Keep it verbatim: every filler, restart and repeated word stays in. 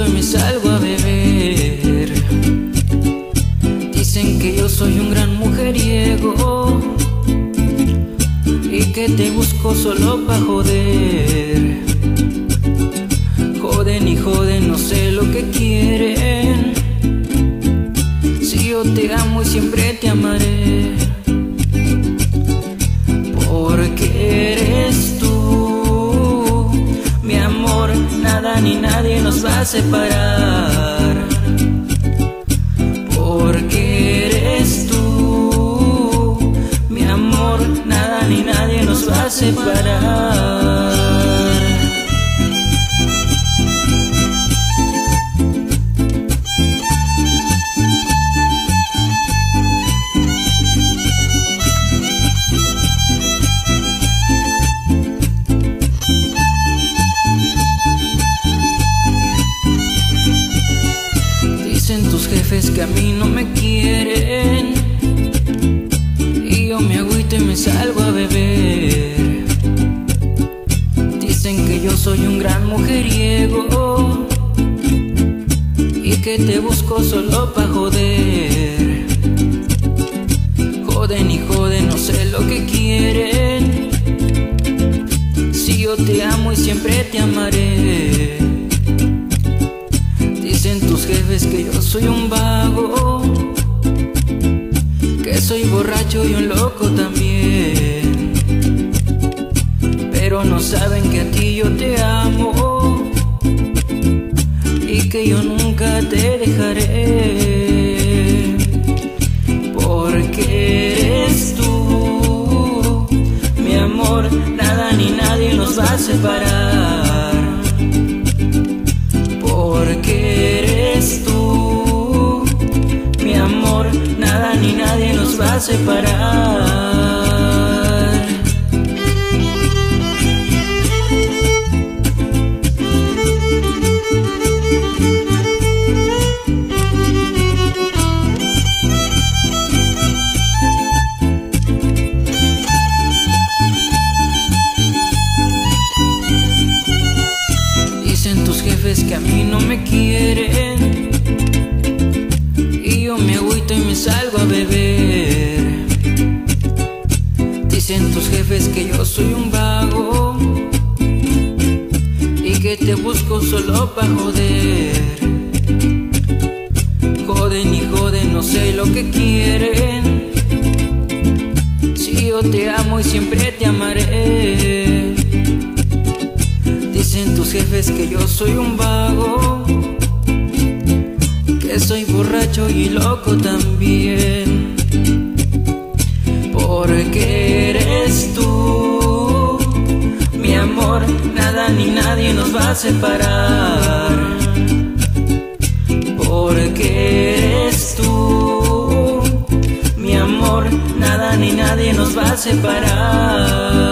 y me salgo a beber. Dicen que yo soy un gran mujeriego y que te busco solo pa' joder. Joden y joden, no sé lo que quieren. Si yo te amo y siempre te amaré, porque eres tú, mi amor. Nada ni nadie nos va a separar, porque eres tú, mi amor. Nada ni nadie nos va a separar. Dicen tus jefes que a mí no me quieren y yo me agüito y me salgo a beber. Dicen que yo soy un gran mujeriego y que te busco solo pa' joder. Joden y joden, no sé lo que quieren. Si yo te amo y siempre te amaré. Dicen tus jefes que yo soy un vago, que soy borracho y un loco también, pero no saben que a ti yo te amo y que yo nunca te dejaré, porque eres tú, mi amor. Nada ni nadie nos va a separar, porque eres tú, mi amor. Nada ni nadie nos va a separar. Dicen tus jefes que a mí no me quieren y yo me agüito y me salgo a beber. Dicen tus jefes que yo soy un vago y que te busco solo pa' joder. Joden y joden, no sé lo que quieren. Si yo te amo y siempre te amaré. Dicen tus jefes que yo soy un vago, que soy borracho y loco también, porque eres tú, mi amor. Nada ni nadie nos va a separar, porque eres tú, mi amor. Nada ni nadie nos va a separar.